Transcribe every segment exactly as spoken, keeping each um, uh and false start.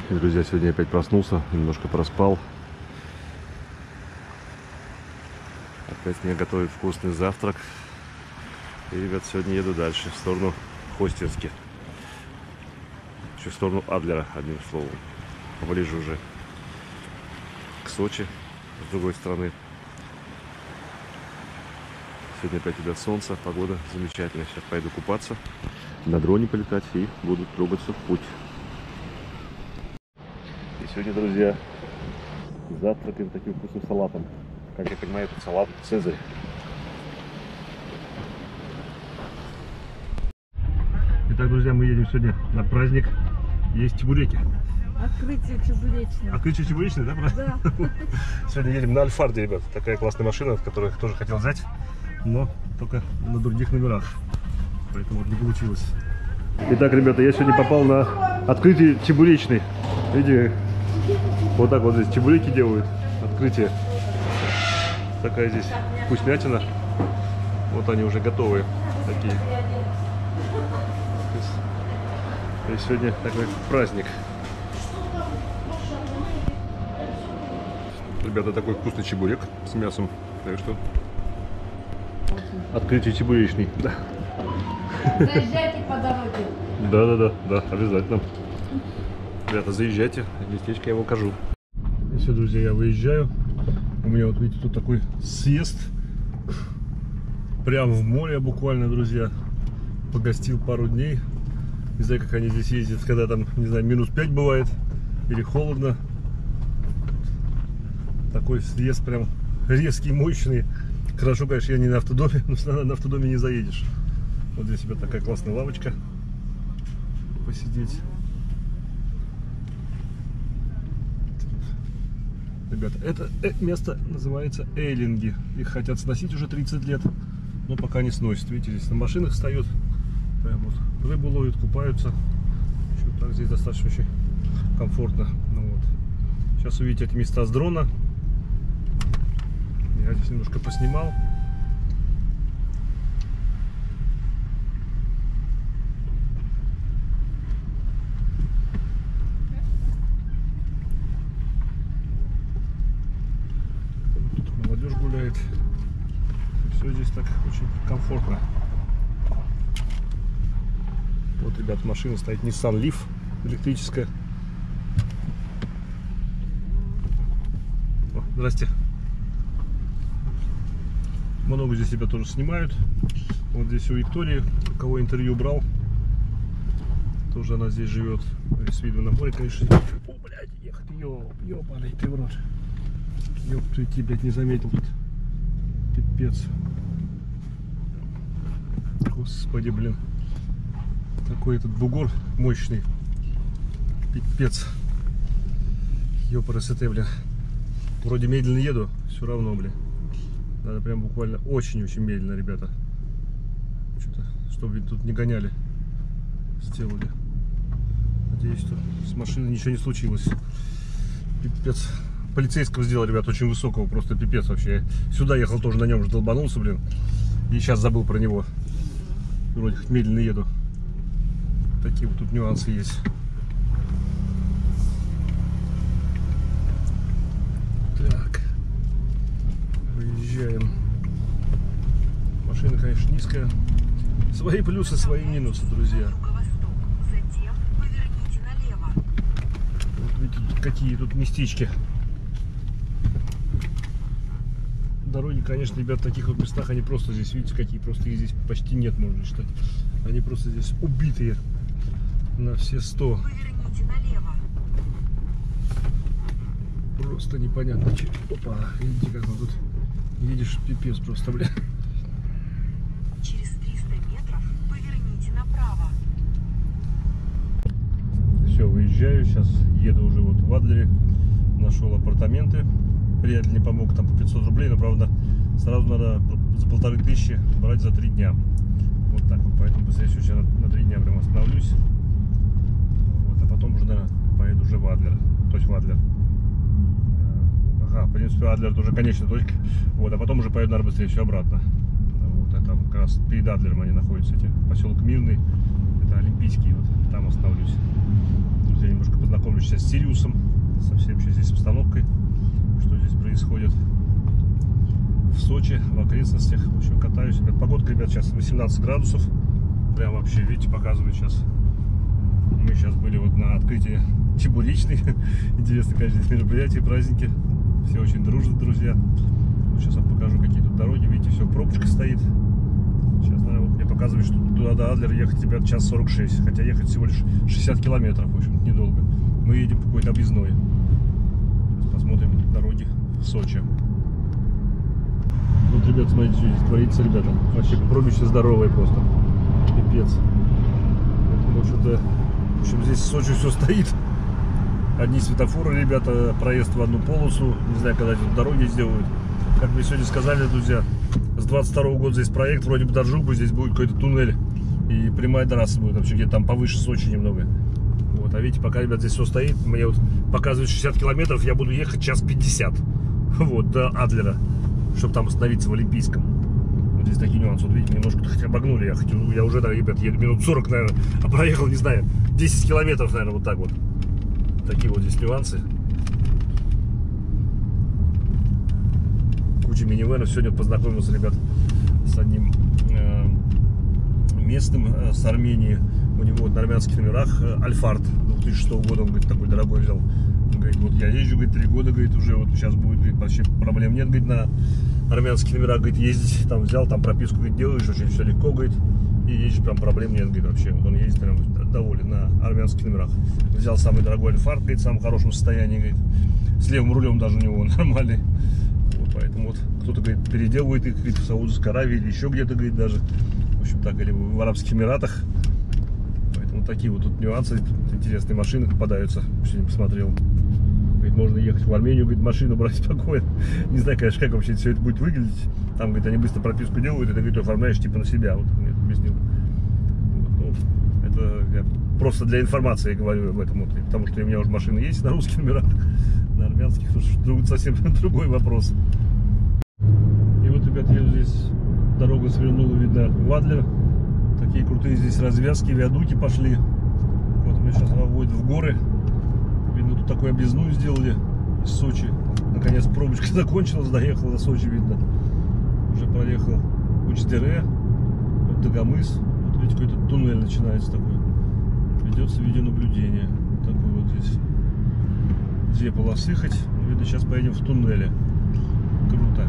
И, друзья, сегодня опять проснулся, немножко проспал. Опять мне готовят вкусный завтрак. И, ребят, сегодня еду дальше, в сторону Хостински. В сторону Адлера, одним словом. Поближе уже к Сочи, с другой стороны. Сегодня опять идет солнце, погода замечательная. Сейчас пойду купаться, на дроне полетать и буду трогаться в путь. И сегодня, друзья, завтракаем таким вкусным салатом. Как я понимаю, это салат Цезарь. Итак, друзья, мы едем сегодня на праздник. Есть чебуреки. Открытие чебуречное. Открытие чебуречное, да? Да. Сегодня едем на Альфарде, ребят. Такая классная машина, которую я тоже хотел взять, но только на других номерах. Поэтому вот не получилось. Итак, ребята, я сегодня попал на открытие чебуречной. Видите, вот так вот здесь чебуреки делают. Открытие. Такая здесь вкуснятина. Вот они уже готовые. Такие. И сегодня такой праздник. Ребята, такой вкусный чебурек с мясом. Так что открытие чебуречный. Да. Заезжайте по дороге. Да, да, да, да, обязательно. Ребята, заезжайте, местечко я вам покажу. И все, друзья, я выезжаю. У меня вот, видите, тут такой съезд. Прямо в море буквально, друзья. Погостил пару дней. Не знаю, как они здесь ездят, когда там, не знаю, минус пять бывает. Или холодно. Такой съезд прям резкий, мощный. Хорошо, конечно, я не на автодоме, но на автодоме не заедешь. Вот здесь у себя такая классная лавочка. Посидеть. Ребята, это место называется Эйлинги. Их хотят сносить уже тридцать лет, но пока не сносят. Видите, здесь на машинах встают, прям вот рыбу ловят, купаются. Еще так здесь достаточно очень комфортно. Ну вот. Сейчас увидите эти места с дрона. Я здесь немножко поснимал. Тут молодежь гуляет. Все здесь так очень комфортно. Вот, ребят, машина стоит Nissan Leaf электрическая. О, здрасте. Много здесь себя тоже снимают. Вот здесь у Виктории, у кого интервью брал, тоже она здесь живет. С видом на море, конечно. О, блядь, ехать, ёп, ёпаный ты в рот. Ёп, ты идти, блядь, не заметил тут. Пипец. Господи, блин. Такой этот бугор мощный. Пипец. Ёпарасоте, блин. Вроде медленно еду, все равно, блин. Надо прям буквально очень-очень медленно, ребята. Что-то, чтобы тут не гоняли, сделали. Надеюсь, что с машиной ничего не случилось. Пипец. Полицейского сделал, ребят, очень высокого, просто пипец вообще. Я сюда ехал тоже на нем, уже долбанулся, блин. И сейчас забыл про него. Вроде медленно еду. Такие вот тут нюансы есть. Так. Выезжаем. Машина, конечно, низкая. Свои плюсы, свои минусы, друзья. Вот видите, какие тут местечки. Дороги, конечно, ребят, в таких вот местах, они просто здесь, видите, какие, просто их здесь почти нет, можно считать. Они просто здесь убитые на все сто. Просто непонятно. Опа, видите, как он тут едешь, пипец просто, бля. Через триста метров поверните направо. Все, выезжаю, сейчас еду уже вот в Адлере. Нашел апартаменты. Приятель не помог, там по пятьсот рублей, но правда сразу надо за полторы тысячи брать за три дня. Вот так вот, поэтому быстрее всего сейчас на, на три дня прям остановлюсь. Вот, а потом уже, наверное, поеду уже в Адлер. То есть в Адлер. Ага, в принципе, Адлер это уже конечная точка. Вот, а потом уже поеду, наверное, быстрее все обратно. Вот, а там как раз перед Адлером они находятся, эти поселок Мирный. Это Олимпийский, вот там остановлюсь. я немножко познакомлюсь сейчас с Сириусом, со всей вообще здесь обстановкой, что здесь происходит в Сочи, в окрестностях. В общем, катаюсь. Погодка, ребят, сейчас восемнадцать градусов. Прям вообще, видите, показывает сейчас. Мы сейчас были вот на открытии Чебуречной. Интересно, конечно, здесь мероприятия, праздники. Все очень дружат, друзья. Вот сейчас вам покажу, какие тут дороги. Видите, все, пробочка стоит. Сейчас, наверное, вот мне показывает, что туда до Адлера ехать, ребят, час сорок шесть. Хотя ехать всего лишь шестьдесят километров, в общем, недолго. Мы едем по какой-то объездной. Сейчас посмотрим дороги в Сочи. Вот, ребят, смотрите, что здесь творится, ребята. Вообще пробище здоровое просто. Пипец. Это, в общем-то, в общем, здесь в Сочи все стоит. Одни светофоры, ребята, проезд в одну полосу. Не знаю, когда тут дороги сделают. Как мне сегодня сказали, друзья, с двадцать второго года здесь проект, вроде бы даже бы здесь будет какой-то туннель. И прямая трасса будет вообще где-то там повыше Сочи немного. Вот, а видите, пока, ребят, здесь все стоит, мне вот показывают шестьдесят километров, я буду ехать час пятьдесят. Вот, до Адлера, чтобы там остановиться в Олимпийском. Вот здесь такие нюансы. Вот видите, немножко хоть обогнули, я, хоть, я уже, да, ребят, еду минут сорок, наверное, а проехал, не знаю, десять километров, наверное, вот так вот. Такие вот здесь нюансы. Куча минивенов. Сегодня познакомился, ребят, с одним э, местным э, с Армении. У него вот на армянских номерах э, Альфард две тысячи шестого года, он, говорит, такой дорогой взял. Он говорит, вот я езжу, говорит, три года, говорит, уже вот сейчас будет, говорит, вообще проблем нет, говорит, на армянских номерах, говорит, ездить, там взял, там прописку, говорит, делаешь, очень все легко, говорит, и ездишь, прям проблем нет, говорит, вообще. Вот он ездит прям доволен на армянских номерах. Взял самый дорогой Альфард, говорит, в самом хорошем состоянии, говорит, с левым рулем даже у него нормальный. Вот, поэтому вот кто-то, говорит, переделывает их, говорит, в Саудовской Аравии или еще где-то, говорит, даже, в общем, так, или в Арабских Эмиратах. Поэтому такие вот тут нюансы, тут интересные машины попадаются, сегодня посмотрел. Говорит, можно ехать в Армению, говорит, машину брать спокойно. Не знаю, конечно, как вообще все это будет выглядеть. Там, говорит, они быстро прописку делают, и ты, говорит, оформляешь типа на себя. Вот мне объяснил. Вот, ну, это я просто для информации говорю об этом, вот, потому что у меня уже машины есть на русских номерах, на армянских, тут совсем другой вопрос. И вот, ребят, еду здесь, дорога свернула, видно, в Адлер. Такие крутые здесь развязки, виадуки пошли. Вот меня сейчас выводят в горы. Видно, тут такую объездную сделали из Сочи. Наконец пробочка закончилась, доехал до Сочи, видно. Уже проехал Уч-Дере, вот Дагомыс. Вот видите, какой-то туннель начинается такой. Ведется видеонаблюдение. Такой вот здесь. Две полосы хоть. Видно, сейчас поедем в туннеле. Круто.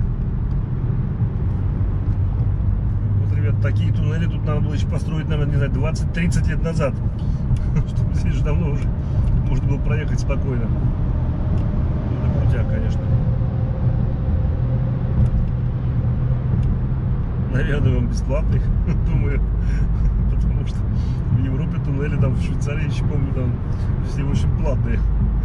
Вот, ребят, такие туннели тут надо было еще построить, наверное, не знаю, двадцать-тридцать лет назад. Чтобы здесь же давно уже можно было проехать спокойно. Это крутяк, конечно. Наверное, он бесплатный, думаю. Потому что в Европе туннели, там в Швейцарии, еще помню, там все очень платные.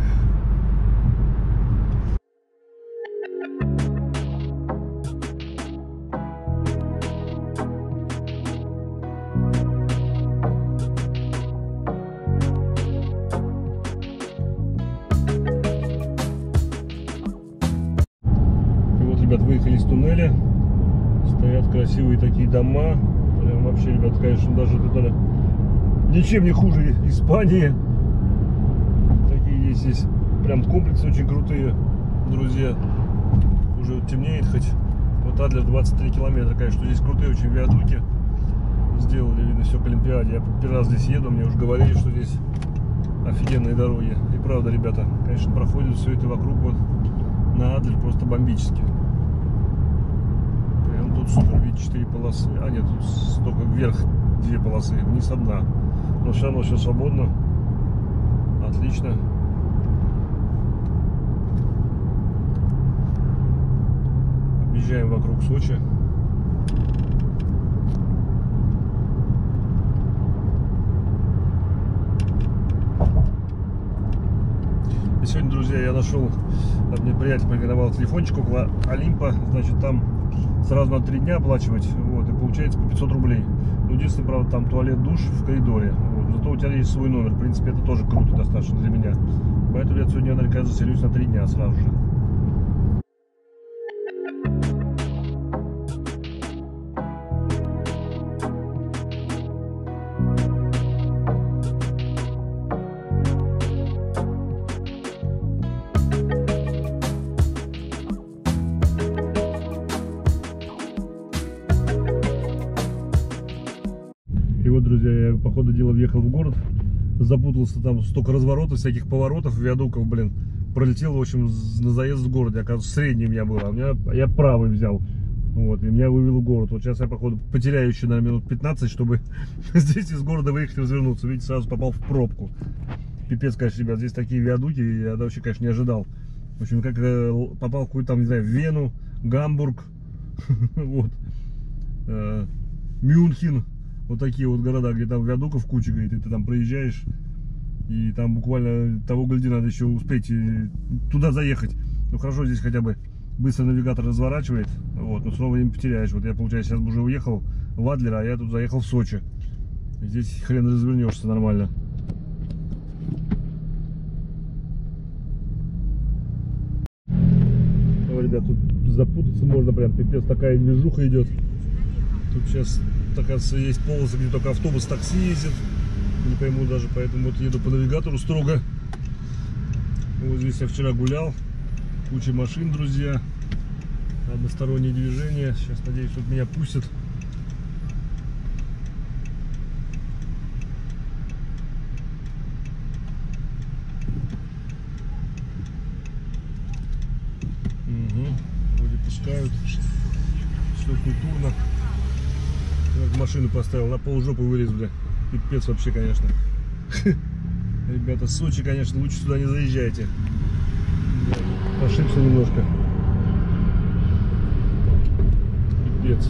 Ребят, выехали из туннеля. Стоят красивые такие дома. Прям вообще, ребят, конечно, даже это ничем не хуже Испании. Такие есть здесь. Прям комплексы очень крутые, друзья. Уже вот темнеет хоть. Вот Адлер двадцать три километра, конечно, здесь крутые очень виадуки. Сделали, видно, все к Олимпиаде. Я первый раз здесь еду, мне уже говорили, что здесь офигенные дороги. И правда, ребята, конечно, проходит все это вокруг вот на Адлер просто бомбически. Прям тут супер, видите, четыре полосы. А нет, тут только вверх две полосы, вниз одна. Но все равно все свободно. Отлично. Объезжаем вокруг Сочи. И сегодня, друзья, я нашел, мне приятель порекомендовал телефончик около Олимпа, значит, там сразу на три дня оплачивать, вот, и получается по пятьсот рублей. Но единственное, правда, там туалет, душ в коридоре, вот, зато у тебя есть свой номер, в принципе, это тоже круто достаточно для меня. Поэтому я сегодня, наверное, заселюсь на три дня сразу же. друзья, я по ходу дела въехал в город, запутался, там столько разворотов, всяких поворотов, виадуков, блин, пролетел, в общем, на заезд в город, оказывается, средний у меня был, а у меня, я правый взял, вот, и меня вывел в город. Вот сейчас я, походу, потеряю еще, наверное, минут пятнадцать, чтобы здесь из города выехать и развернуться. Видите, сразу попал в пробку. Пипец, конечно, ребят, здесь такие виадуки, я вообще, конечно, не ожидал. В общем, как попал в какую-то там, не знаю, Вену, Гамбург, вот, Мюнхен. Вот такие вот города, где там виадуков куча, говорит, и ты там проезжаешь, и там буквально того гляди надо еще успеть туда заехать. Ну хорошо, здесь хотя бы быстро навигатор разворачивает, вот, но снова не потеряешь. Вот я, получается, сейчас уже уехал в Адлер, а я тут заехал в Сочи. Здесь хрен развернешься нормально. Ну, ребят, тут запутаться можно прям, пипец, такая движуха идет. Тут сейчас, оказывается, есть полосы, где только автобус, такси ездит. Не пойму даже, поэтому вот еду по навигатору строго. Вот здесь я вчера гулял. Куча машин, друзья. Одностороннее движение. Сейчас, надеюсь, тут меня пустят. Угу. Вроде пускают. Все культурно. Как машину поставил, на полжопы вылез, бля. Пипец вообще, конечно. Ребята, Сочи, конечно, лучше сюда не заезжайте. Ошибся немножко. Пипец.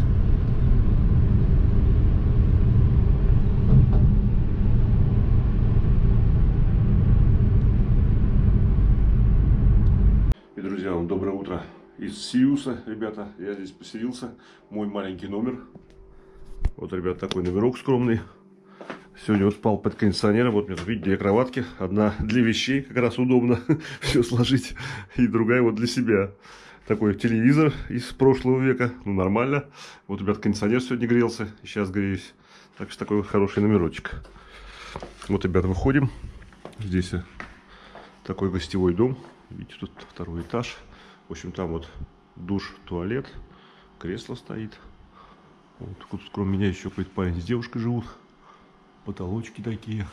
И, друзья, вам доброе утро из Сириуса, ребята. Я здесь поселился. Мой маленький номер. Вот, ребят, такой номерок скромный. Сегодня вот спал под кондиционером. Вот, видите, две кроватки. Одна для вещей, как раз удобно все сложить. И другая вот для себя. Такой телевизор из прошлого века. Ну, нормально. Вот, ребят, кондиционер сегодня грелся. И сейчас греюсь. Так что такой вот хороший номерочек. Вот, ребят, выходим. Здесь такой гостевой дом. Видите, тут второй этаж. В общем, там вот душ, туалет. Кресло стоит. Вот, тут кроме меня еще какой-то парень с девушкой живут. Потолочки такие.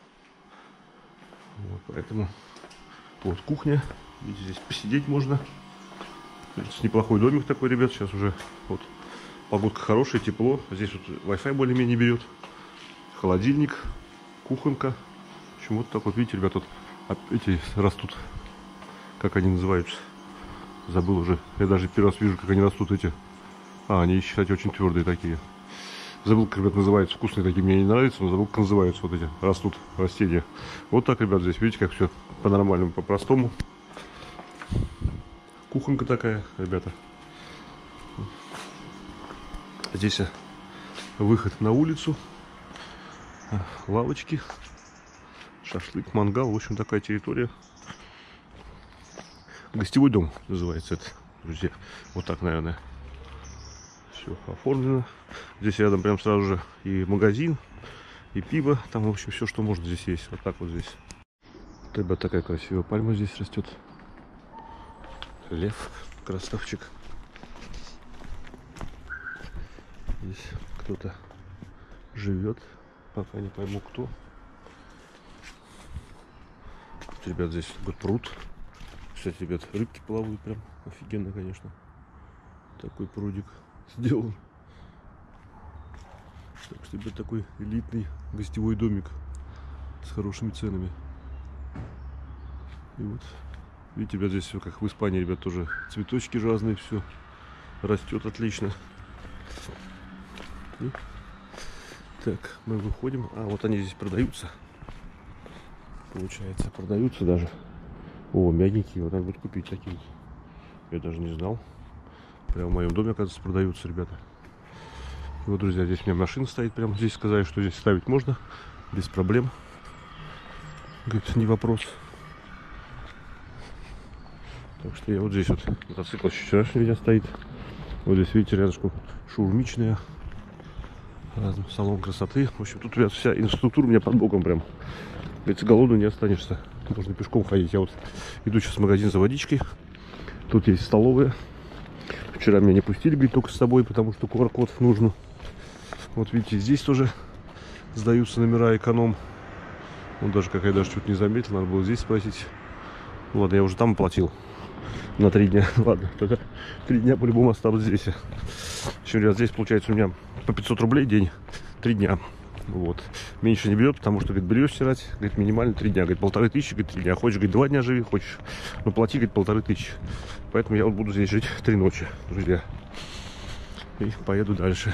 Вот, поэтому вот кухня. Видите, здесь посидеть можно. Неплохой домик такой, ребят. Сейчас уже вот погодка хорошая, тепло. Здесь вот Wi-Fi более-менее берет. Холодильник, кухонка. В общем, вот так вот, видите, ребят, тут эти растут. Как они называются? Забыл уже. Я даже первый раз вижу, как они растут, эти. А, они, кстати, очень твердые такие. Забыл, как, ребят, называются. Вкусные такие, мне не нравятся, но забыл, как называются вот эти. Растут растения. Вот так, ребят, здесь, видите, как все по-нормальному, по-простому. Кухонка такая, ребята. Здесь выход на улицу. Лавочки. Шашлык, мангал. В общем, такая территория. Гостевой дом называется это, друзья. Вот так, наверное. Все оформлено. Здесь рядом прям сразу же и магазин, и пиво. Там, в общем, все, что можно здесь есть. Вот так вот здесь. Ребят, такая красивая пальма здесь растет. Лев, красавчик. Здесь кто-то живет. Пока не пойму, кто. Тут, ребят, здесь такой пруд. Кстати, ребят, рыбки плавают прям офигенно, конечно. Такой прудик сделан. Так что, ребят, такой элитный гостевой домик с хорошими ценами. И вот, видите, ребят, здесь все как в Испании, ребят, тоже цветочки разные, все растет отлично. И... Так, мы выходим. А, вот они здесь продаются. Получается, продаются даже. О, мягенькие, вот надо будет купить такие. Я даже не знал. Прямо в моем доме, оказывается, продаются, ребята. И вот, друзья, здесь у меня машина стоит. Прямо здесь сказали, что здесь ставить можно. Без проблем. Говорит, не вопрос. Так что я вот здесь вот мотоцикл еще вчерашний у меня стоит. Вот здесь, видите, рядышком шаурмичная. Салон красоты. В общем, тут, ребят, вся инфраструктура у меня под боком прям. Говорится, голодным не останешься. Можно пешком ходить. Я вот иду сейчас в магазин за водичкой. Тут есть столовая. Вчера меня не пустили, говорит, только с собой, потому что ку ар код нужно. Вот видите, здесь тоже сдаются номера эконом. Он даже, как я даже чуть не заметил, надо было здесь спросить. Ну, ладно, я уже там оплатил на три дня. Ладно, тогда три дня по-любому останусь здесь. Еще раз, здесь получается у меня по пятьсот рублей день, три дня. Вот. Меньше не берет, потому что, говорит, белье стирать, говорит, минимально три дня. Говорит, полторы тысячи, говорит, три дня. Хочешь, говорит, два дня живи, хочешь, но плати, говорит, полторы тысячи. Поэтому я вот буду здесь жить три ночи, друзья. И поеду дальше.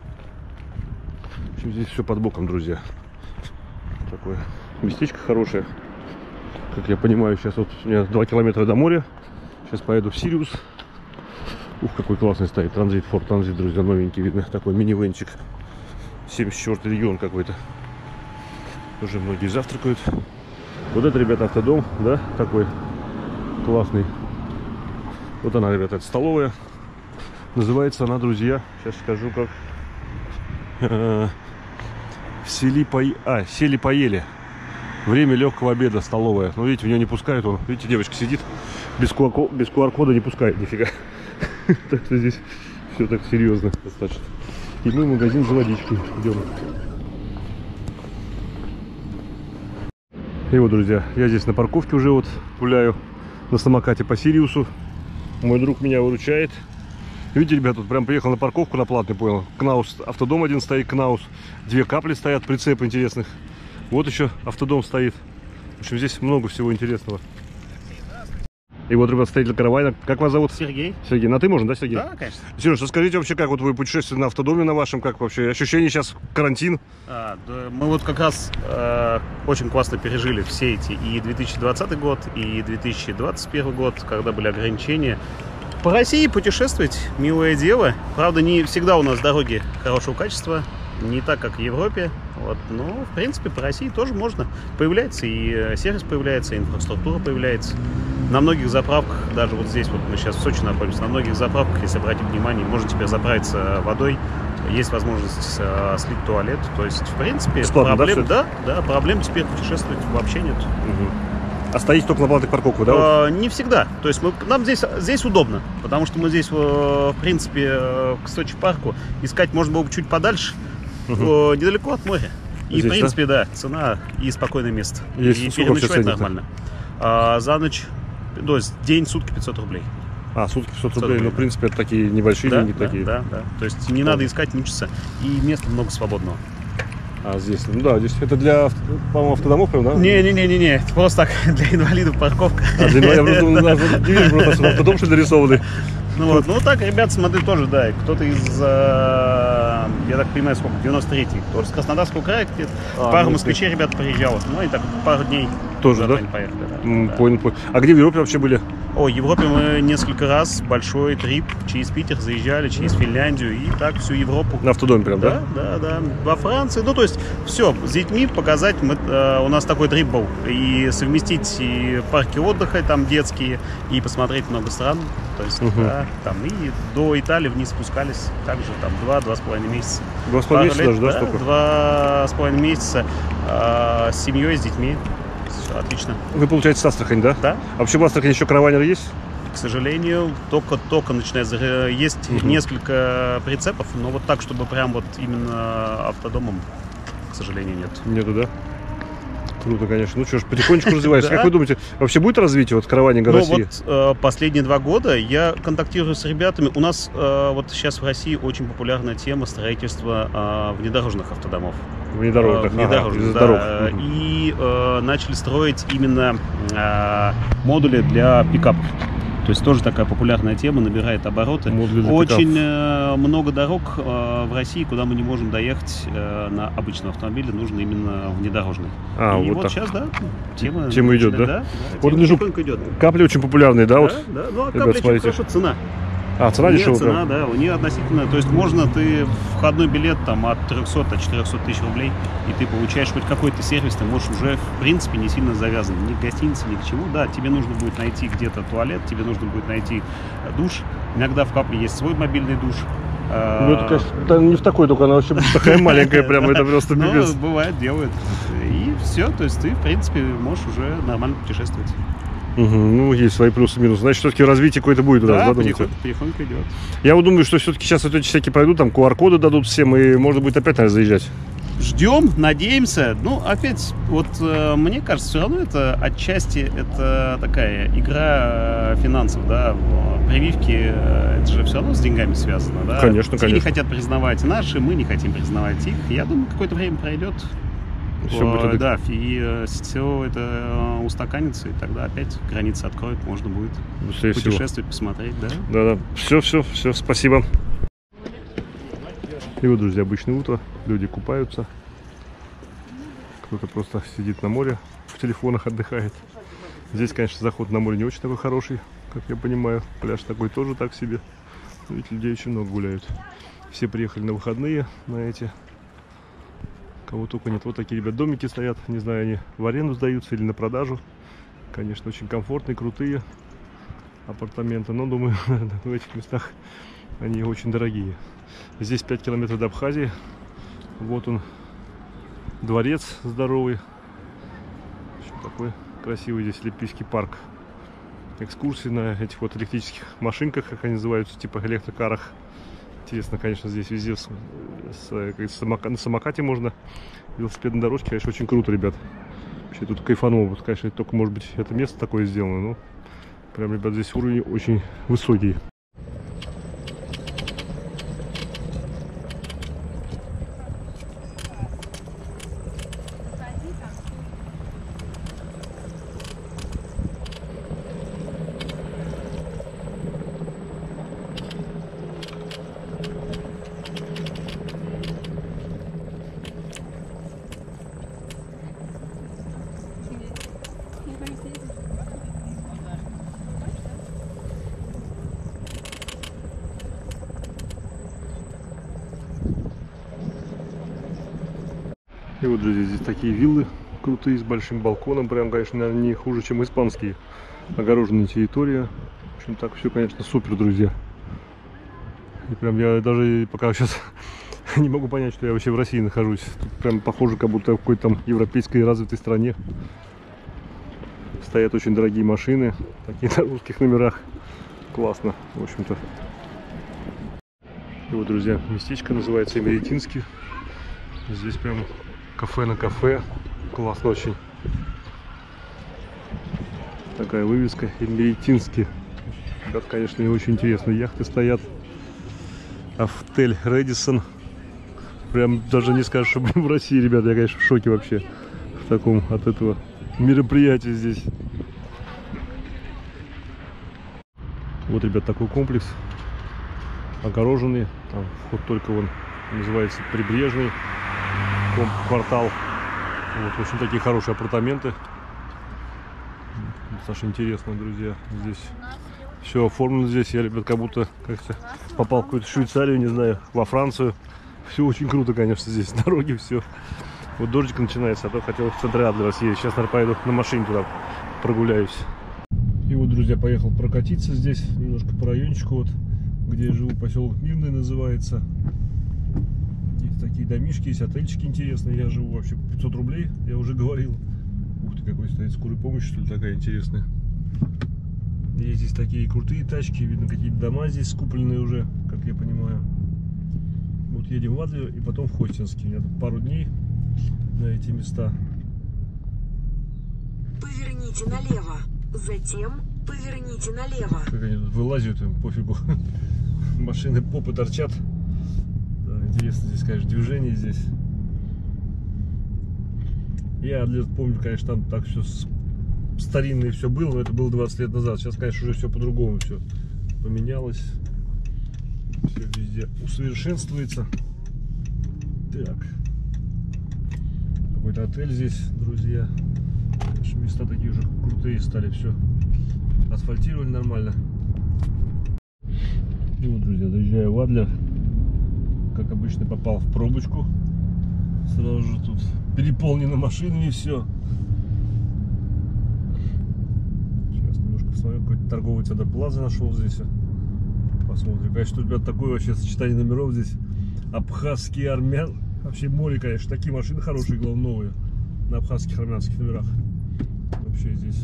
В общем, здесь все под боком, друзья. Такое местечко хорошее. Как я понимаю, сейчас вот у меня два километра до моря. Сейчас поеду в Сириус. Ух, какой классный стоит транзит, Форд Транзит, друзья, новенький, видно. Такой мини-венчик. семьдесят четвёртый регион какой-то. Уже многие завтракают. Вот это, ребята, автодом, да, такой классный. Вот она, ребята, это столовая. Называется она, друзья, сейчас скажу как. Сели по... А, сели поели. Время легкого обеда, столовая. Ну, видите, в нее не пускают. Он, видите, девочка сидит, без ку ар кода не пускает нифига. Так что здесь все так серьезно достаточно. И мы в магазин за водичкой идем. И вот, друзья, я здесь на парковке уже вот гуляю на самокате по Сириусу. Мой друг меня выручает. Видите, ребят, тут прям приехал на парковку на платный, понял. Кнаус, автодом один стоит, Кнаус. Две капли стоят, прицеп интересных. Вот еще автодом стоит. В общем, здесь много всего интересного. И вот, ребят, стоит каравана. Как вас зовут? Сергей. Сергей. На ты можно, да, Сергей? Да, конечно. Сереж, расскажите вообще, как вот вы путешествуете на автодоме на вашем, как вообще ощущения сейчас, карантин? А, да, мы вот как раз э, очень классно пережили все эти и две тысячи двадцатый год, и две тысячи двадцать первый год, когда были ограничения. По России путешествовать милое дело. Правда, не всегда у нас дороги хорошего качества, не так, как в Европе. Вот. Но, в принципе, по России тоже можно. Появляется и сервис появляется, и инфраструктура появляется. На многих заправках, даже вот здесь, вот мы сейчас в Сочи находимся, на многих заправках, если обратить внимание, можно теперь заправиться водой. Есть возможность э, слить туалет. То есть, в принципе, бесплатно, проблем, да, да, да, проблем теперь путешествовать вообще нет. Угу. А стоите только на платных парковках, да? А, не всегда. То есть мы, нам здесь, здесь удобно, потому что мы здесь, в принципе, к Сочи парку искать можно было бы чуть подальше, угу. недалеко от моря. И, здесь, в принципе, да? да, цена и спокойное место. Есть, и переночевать нормально. А, за ночь, то есть день, сутки пятьсот рублей. А, сутки пятьсот рублей, ну, в принципе, это такие небольшие да, деньги. Да, такие. да, да. То есть не да. надо искать, мучиться. И места много свободного. А здесь, ну да, здесь это для, по-моему, автодомов, прям, да? Не-не-не-не, это просто так, для инвалидов парковка. А, для инвалидов, я просто не вижу, просто автодом, что нарисованный. Ну вот, ну так, ребят, смотри, тоже, да, кто-то из, я так понимаю, сколько, девяносто третий, тоже с Краснодарского края, где-то а, пару ну, москвичей, ребят, приезжало, ну и так пару дней. Тоже, да? Поехали, да, mm, да. Понял, понял. А где в Европе вообще были? О, в Европе мы несколько раз большой трип через Питер заезжали, через Финляндию и так всю Европу. На автодоме прям, да? Да, да, да. Во Франции, ну то есть все, с детьми показать, мы, э, у нас такой трип был. И совместить и парки отдыха там детские, и посмотреть много стран. То есть, угу. да, там и до Италии вниз спускались, также там два-два с половиной месяца. Два с половиной месяца даже, да, да, столько? Два с половиной месяца э, с семьей, с детьми. Отлично. Вы, получаете, с Астрахани, да? Да. А вообще в Астрахани еще караванер есть? К сожалению, только-только начинает. Есть угу. несколько прицепов, но вот так, чтобы прям вот именно автодомом, к сожалению, нет. Нету, да? Круто, конечно. Ну что ж, потихонечку развивается. Как вы думаете, вообще будет развитие вот караванинга России? Ну вот э, последние два года я контактирую с ребятами. У нас э, вот сейчас в России очень популярная тема строительства э, внедорожных автодомов. Внедорожных, э, внедорожных, ага, да. дорог. И э, начали строить именно э, модули для пикапов. То есть тоже такая популярная тема, набирает обороты. Очень э, много дорог э, в России, куда мы не можем доехать э, на обычном автомобиле, нужно именно внедорожный. А, и вот, вот так. Сейчас, да, тема, тема идет, да? да? да вот тема вижу, идет. капли очень популярные, да? Да, вот? да. Ну, а ребят, капли смотрите. хорошо, цена. А, цена Нет, дешевая? Цена, да, у нее относительно, то есть можно ты входной билет там от трёхсот, от четырёхсот тысяч рублей, и ты получаешь хоть какой-то сервис, ты можешь уже, в принципе, не сильно завязан ни к гостинице, ни к чему. Да, тебе нужно будет найти где-то туалет, тебе нужно будет найти душ. Иногда в капле есть свой мобильный душ. Ну, это, конечно, не в такой, только она вообще такая маленькая, прям, это просто пипец. Ну, бывает, делают. И все, то есть ты, в принципе, можешь уже нормально путешествовать. Угу, ну, есть свои плюсы и минусы. Значит, все-таки развитие какое-то будет у нас, да, думаете? потихоньку, потихоньку идет. Я вот думаю, что все-таки сейчас вот эти всякие пройдут, там ку ар коды дадут всем, и можно будет опять, наверное, заезжать. ждем, надеемся. Ну, опять, вот э, мне кажется, все равно это отчасти это такая игра э, финансов, да, в прививке, э, это же все равно с деньгами связано, да. Конечно, Те конечно. не хотят признавать наши, мы не хотим признавать их. Я думаю, какое-то время пройдет. Всё будет адек- Да, и все это э, устаканится, и тогда опять границы откроют, можно будет Скорее всего. путешествовать, посмотреть, да. Да, да. Все, все, все, спасибо. И вот, друзья, обычное утро. Люди купаются. Кто-то просто сидит на море, в телефонах отдыхает. Здесь, конечно, заход на море не очень такой хороший, как я понимаю. Пляж такой тоже так себе. Но ведь людей очень много гуляют. Все приехали на выходные, на эти. Кого только нет. Вот такие, ребят, домики стоят. Не знаю, они в аренду сдаются или на продажу. Конечно, очень комфортные, крутые апартаменты. Но, думаю, в этих местах они очень дорогие. Здесь пять километров до Абхазии. Вот он, дворец здоровый. В общем, такой красивый здесь Олимпийский парк. Экскурсии на этих вот электрических машинках, как они называются, типа электрокарах. Интересно, конечно, здесь везде с, с, как самока, на самокате можно. Велосипедные дорожки, конечно, очень круто, ребят. Вообще тут кайфанул. Вот, конечно, только, может быть, это место такое сделано, но прям, ребят, здесь уровень очень высокий. И вот, друзья, здесь такие виллы крутые, с большим балконом. Прям, конечно, наверное, не хуже, чем испанские. Огороженная территория. В общем, так все, конечно, супер, друзья. И прям я даже пока сейчас не могу понять, что я вообще в России нахожусь. Тут прям похоже, как будто в какой-то там европейской развитой стране. Стоят очень дорогие машины. Такие на русских номерах. Классно, в общем-то. И вот, друзья, местечко называется Эмеретинский. Здесь прям кафе на кафе. Классно очень. Такая вывеска Эмеретинский. Ребят, конечно, не очень интересно. Яхты стоят. Отель Рэдисон. Прям даже не скажешь, что в России, ребята. Я, конечно, в шоке вообще. В таком от этого мероприятия здесь. Вот, ребят, такой комплекс. Огороженный. Там вход только вон называется Прибрежный квартал. Вот, в общем, такие хорошие апартаменты. Достаточно интересно, друзья. Здесь все оформлено здесь. Я, ребят, как будто как-то попал в какую-то Швейцарию, не знаю, во Францию. Все очень круто, конечно, здесь. Дороги, все. Вот дождик начинается, а то хотел в центр Адлера съездить. Сейчас, наверное, поеду на машине туда прогуляюсь. И вот, друзья, поехал прокатиться здесь, немножко по райончику, вот, где я живу, поселок Мирный называется. Какие-то такие домишки есть, отельчики интересные. Я живу вообще по пятьсот рублей, я уже говорил. Ух ты, какой стоит скорой помощи, что ли, такая интересная. Есть здесь такие крутые тачки, видно, какие-то дома здесь скупленные уже, как я понимаю. Вот едем в Адлер и потом в Хостинский. У меня тут пару дней на эти места. Поверните налево. Затем поверните налево. Как они тут вылазят, им пофигу. Машины попы торчат. Да, интересно здесь, конечно, движение здесь. Я Адлер помню, конечно, там так все старинное все было, но это было двадцать лет назад. Сейчас, конечно, уже все по-другому все поменялось. Все везде усовершенствуется. Так. Какой-то отель здесь, друзья. Конечно, места такие уже крутые стали. Все асфальтировали нормально. И вот, друзья, заезжаю в Адлер. Как обычно, попал в пробочку. Сразу же тут переполнены машинами и все. Сейчас немножко посмотрю, какой-то торговый центр Плаза нашел здесь. Посмотрим. Конечно, ребят, такое вообще сочетание номеров здесь. Абхазские, армян. Вообще море, конечно. Такие машины хорошие, главное, новые. На абхазских, армянских номерах. Вообще здесь.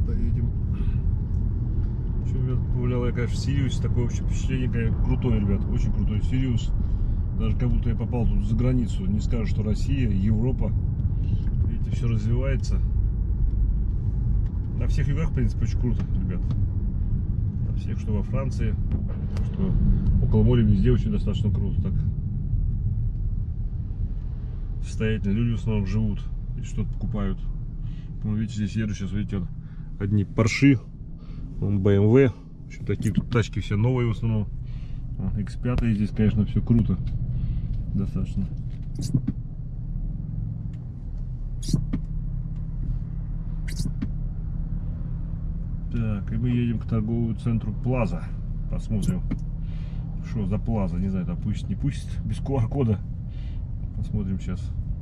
Поедем. Еще, ребят, повлиял я, конечно, в Сириус. Такое вообще впечатление, конечно, крутой, ребят. Очень крутой Сириус. Даже как будто я попал тут за границу. Не скажешь, что Россия, Европа. Видите, все развивается. На всех югах, в принципе, очень круто, ребят. На всех, что во Франции, что около моря, везде очень достаточно круто. Так. Состоятельные люди в основном живут и что-то покупают. Ну, видите, здесь еду сейчас, видите, одни Порши, бэ эм вэ. Еще такие тут тачки все новые в основном. икс пять здесь, конечно, все круто. Достаточно. Так, и мы едем к торговому центру Плаза. Посмотрим, что за Плаза. Не знаю, там пусть не пусть без ку ар кода. Посмотрим сейчас.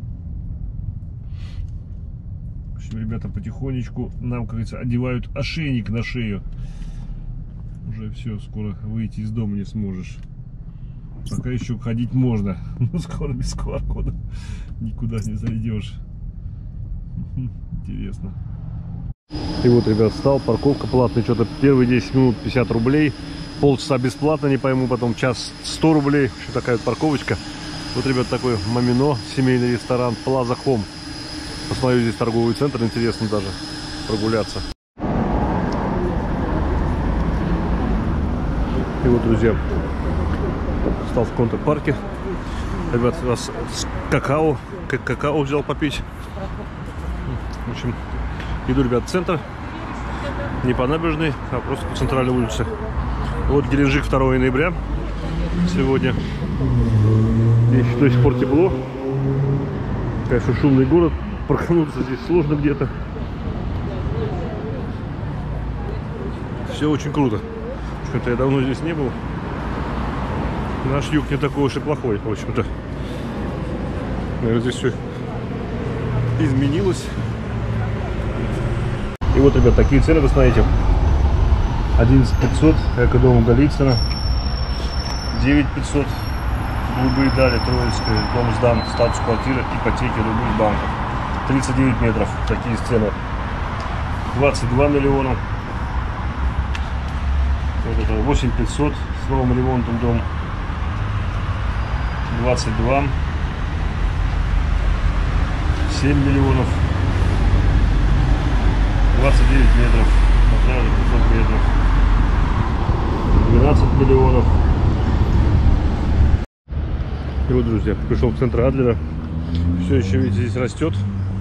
В общем, ребята потихонечку нам, как говорится, одевают ошейник на шею. Уже все, скоро выйти из дома не сможешь. Пока еще ходить можно, но скоро без ку ар кода никуда не зайдешь. Интересно. И вот, ребят, стал, парковка платная, что-то первые десять минут пятьдесят рублей, полчаса бесплатно, не пойму, потом час сто рублей, еще такая вот парковочка. Вот, ребят, такой Мамино, семейный ресторан Плаза Хом. Посмотрю, здесь торговый центр, интересно даже прогуляться. И вот, друзья, стал в контр-парке. Ребят, у нас какао, как какао взял попить. В общем, иду, ребят, в центр. Не по набережной, а просто по центральной улице. Вот Геленджик, второго ноября. Сегодня. Здесь до сих пор тепло. Конечно, шумный город. Прокануться здесь сложно где-то. Все очень круто. Что-то я давно здесь не был. Наш юг не такой уж и плохой, в общем-то. Наверное, здесь все изменилось. И вот, ребят, такие цены, вы смотрите. одиннадцать пятьсот, экодом Голицына. девять пятьсот, голубые дали, Троицкая, дом сдан, статус квартиры, ипотеки любых банков. тридцать девять метров, такие цены. двадцать два миллиона. Вот это восемь пятьсот с новым ремонтом дом. двадцать два. семь миллионов. двадцать девять метров. пятьсот метров. двенадцать миллионов. И вот, друзья, пришел в центр Адлера. Все еще, видите, здесь растет.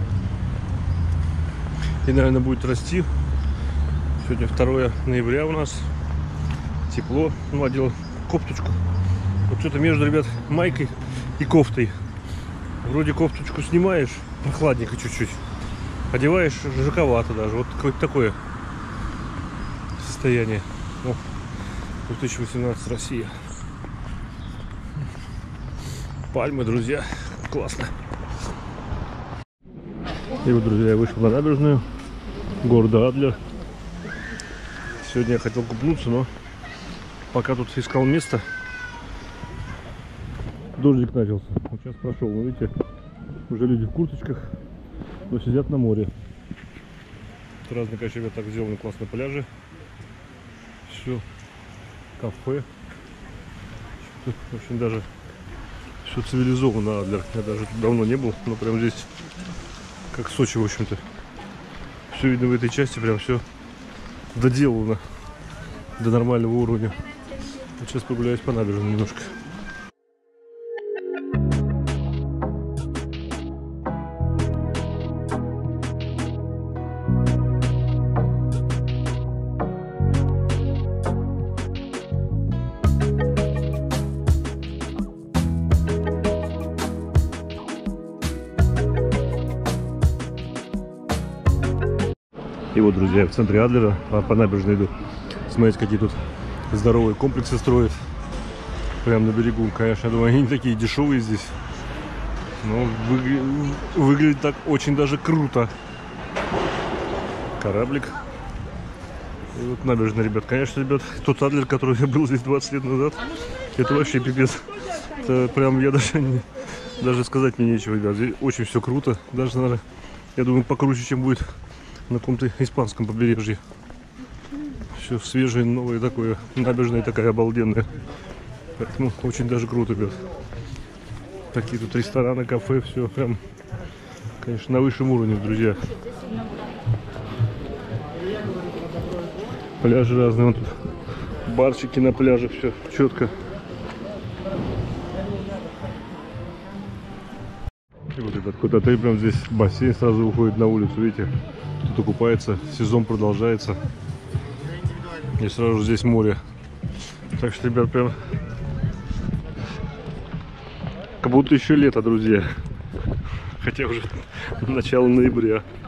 И, наверное, будет расти. Сегодня второе ноября у нас. Тепло. Ну, одел кофточку. Вот что-то между, ребят, майкой и кофтой. Вроде кофточку снимаешь, прохладненько чуть-чуть. Одеваешь, жарковато даже. Вот какое-то такое состояние. О, две тысячи восемнадцать, Россия. Пальмы, друзья. Классно. И вот, друзья, я вышел на набережную города Адлер. Сегодня я хотел купнуться, но пока тут искал место, дождик начался. Вот сейчас прошел, вы видите, уже люди в курточках, но сидят на море. Тут разные, конечно, ребята, так сделаны классные пляжи. Все, кафе. Тут, в общем, даже все цивилизованно, Адлер. Я даже тут давно не был, но прям здесь, как Сочи, в общем-то. Все видно в этой части, прям все доделано до нормального уровня. Вот сейчас прогуляюсь по набережной немножко. И вот, друзья, в центре Адлера, по, по набережной иду. Смотрите, какие тут здоровые комплексы строят. Прямо на берегу. Конечно, я думаю, они не такие дешевые здесь. Но выгля... выглядит так очень даже круто. Кораблик. И вот набережная, ребят. Конечно, ребят, тот Адлер, который я был здесь двадцать лет назад, это вообще пипец. Это прям я даже не... даже сказать мне нечего, ребят. Здесь очень все круто. Даже, наверное, я думаю, покруче, чем будет на каком-то испанском побережье. Все свежее, новое такое, набережная такая обалденная. Поэтому очень даже круто, ребят. Такие тут рестораны, кафе, все прям, конечно, на высшем уровне, друзья. Пляжи разные, вон тут барчики на пляже, все четко. И вот этот куда-то и прям здесь бассейн сразу уходит на улицу, видите? Кто-то купается, сезон продолжается. И сразу же здесь море. Так что, ребят, прям как будто еще лето, друзья. Хотя уже начало ноября.